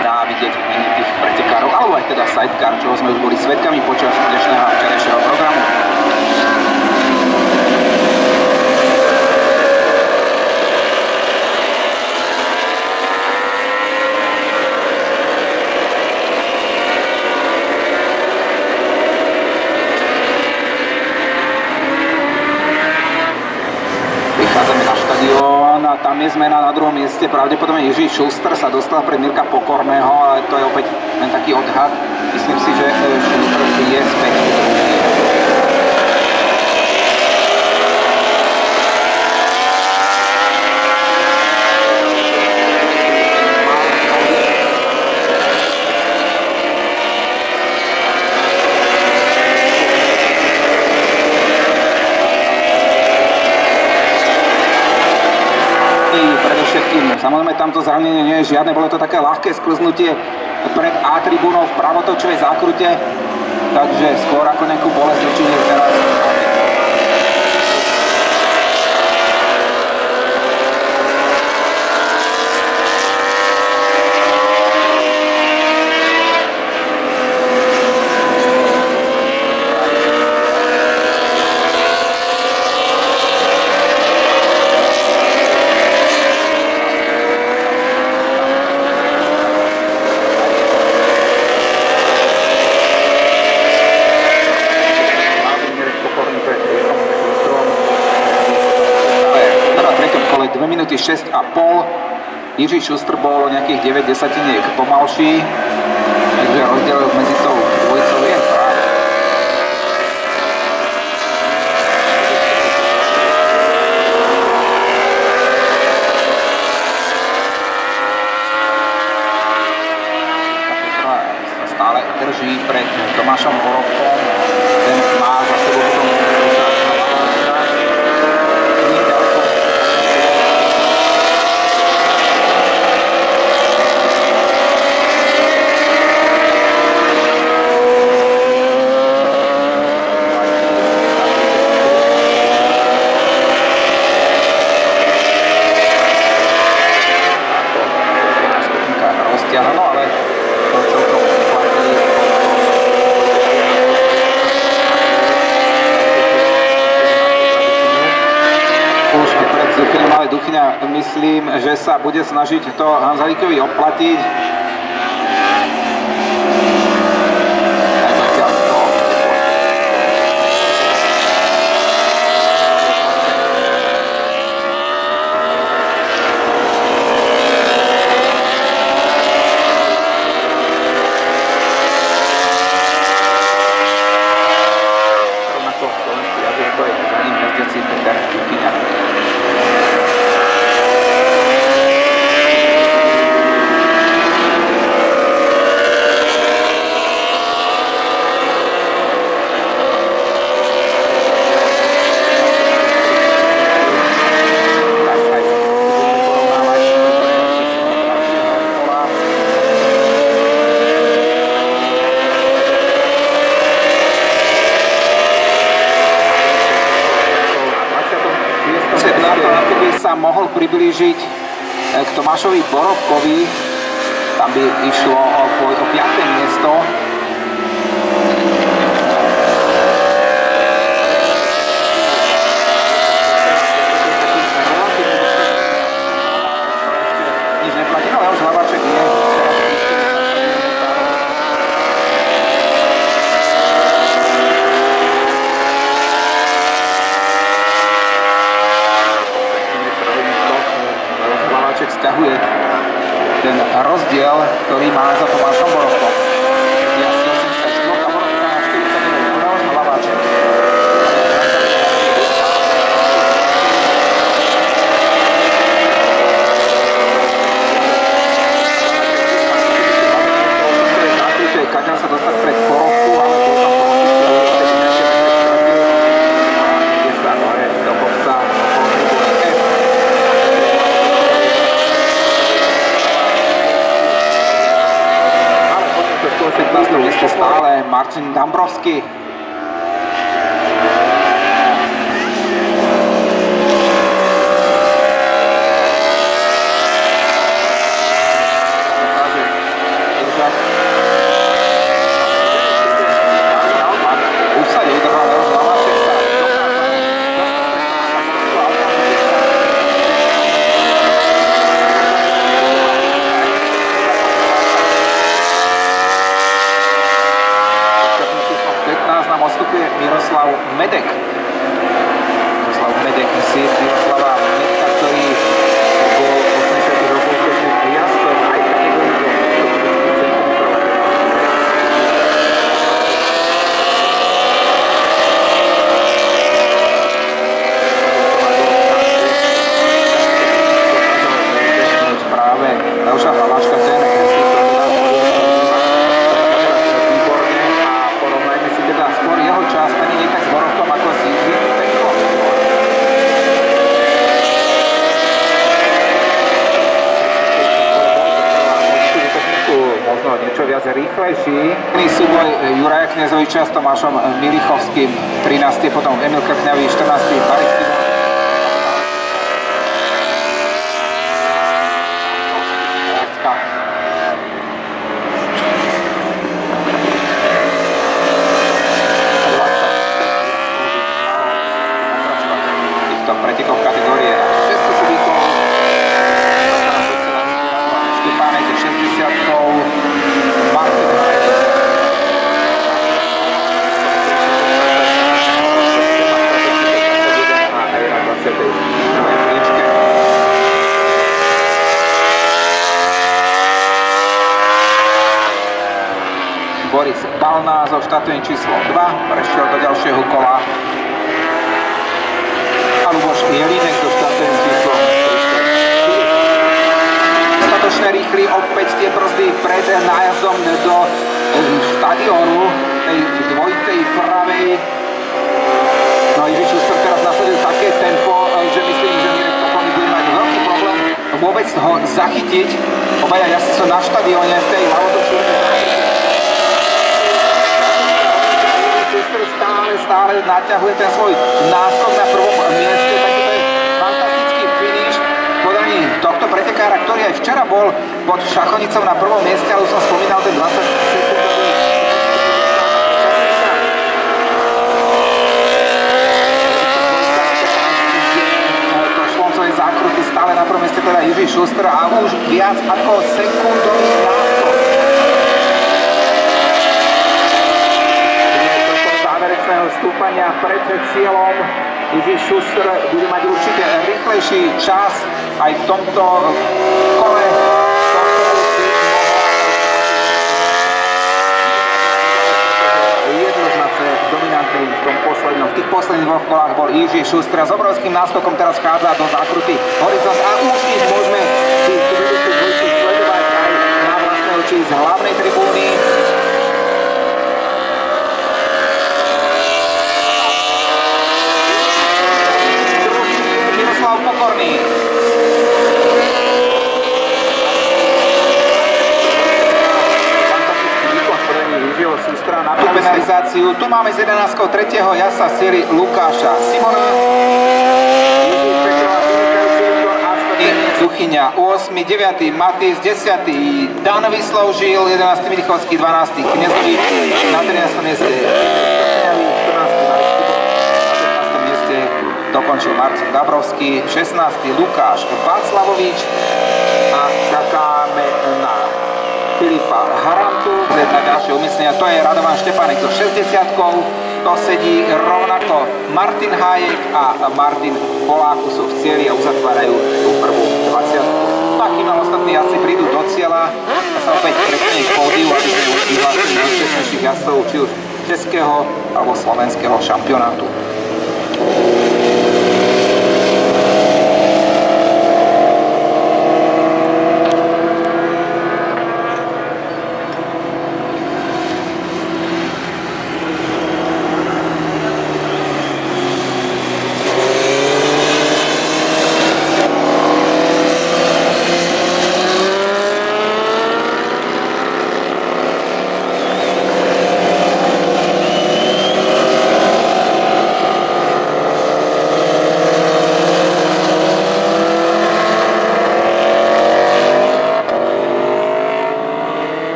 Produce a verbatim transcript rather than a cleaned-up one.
dá vidieť v mene tých pretekárov, alebo aj teda sidecar, čo sme už boli svedkami počas dnešného a včerajšieho programu. Prichádzame na štadión a tam je zmena na druhom mieste. Pravdepodobne Jiří Šuster sa dostal pred Mirka Pokorného, ale to je opäť len taký odhad. Myslím si, že Šuster je späť. Samozrejme, tamto zranenie nie je žiadne, bolo to také ľahké sklznutie pred A tribúnou v pravotočovej zákrute, takže skôr ako nejakú bolesť určite teraz. šesť a pol. Jiří Šuster bol nejakých deväť desatiniek pomalší, takže rozdiel medzi tou dvojicou je práve. Sa stále drží pred Tomášom Borovkom, ten má za sebou potom myslím, že sa bude snažiť to Hanzalíkovi oplatiť. Rovnako slovenský jazyk, to je za ním jazdiaci Peter Duchyňa. Mohol priblížiť k Tomášovi Borovkovi, tam by išlo o, o piate miesto. Nič neplatí, no Leoš Hlavaček nie. Sťahuje ten rozdiel, ktorý má za Tomášom Borovkom. štyridsaťosem a Borovka na štyridsaťdeväť. Leoš Hlaváček. Kaďal sa dostať pred Borovku, ale bol tam pätnásteho miesto stále Martin Dambrovský. niečo viac rýchlejší. Súboj Juraja Knezoviča s Tomášom Milichovským, trinásty, potom Emil Krchňavý, štrnásty, Baris Simon. Pretekov kategórie šesťsto kubíkov, Štepánek je šesťdesiatkou, Martin Hajek a je na dvadsiatej druhej priečke. Boris Balná so štartovým číslom dva prešiel do ďalšieho kola. Luboš Jelínek so štartovým číslom dostatočne rýchly, opäť tie brzdy pred nájazdom do štadiónu tej dvojitej pravej. No Jiří Šuster teraz nasadil také tempo, že myslím, že Mirek Pokorný bude mať veľký problém vôbec ho zachytiť. Obaja jazdci sú na štadióne v tej ľavotočnej. Stále, stále naťahuje ten svoj náskok na prvom mieste, takže to je fantastický finish v podaní tohto pretekára, ktorý aj včera bol pod Šachonicou na prvom mieste, ale už som spomínal ten dvadsať sekundový. To šloncové zákruty stále na prvom mieste, teda Jiří Šuster a už viac ako sekundový náskok. Stúpania pred cieľom. Jiří Šuster bude mať určite rýchlejší čas aj v tomto kole. Jednoznačne dominantný v tom poslednom. V tých posledných dvoch kolách bol Jiří Šuster a s obrovským náskokom teraz vchádza do zákruty Horizont a už ich môžeme si tu vedúcu dvojku sledovať aj na vlastné oči z hlavnej tribúny. Pokorný. Na tú penalizáciu. Tu máme z jedenástkou tretieho jasa série Lukáša Simona. Duchyňa ôsmy, deviaty Matýs, desiaty Dan Vysloužil, jedenásty Milichovský, dvanásty Knezovič, na trinástom mieste dokončil Marcin Gabrovský, šestnásty Lukáš Václavovič a čakáme na Filipa Harantu. Na ďalšie umiestnenia to je Radovan Štepánek so šesťdesiatkou, to sedí rovnako Martin Hajek a Martin Poláku sú v cieli a uzatvárajú tú prvú dvadsiatku. Takým ostatní jazdci prídu do cieľa a sa opäť prepne k pódiu, aby sme už vyhlásili najúspešnejších jazdcov či už českého alebo slovenského šampionátu.